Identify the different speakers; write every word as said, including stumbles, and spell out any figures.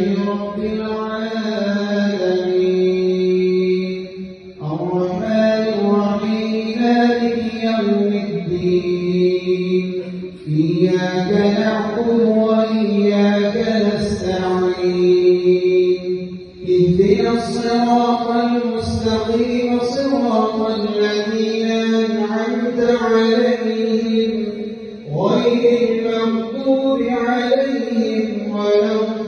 Speaker 1: رب العالمين الرحمن الرحيم مالك يوم الدين إياك نعبد وإياك نستعين اهدنا الصراط المستقيم صراط الذين أنعمت عليهم غير المغضوب عليهم ولا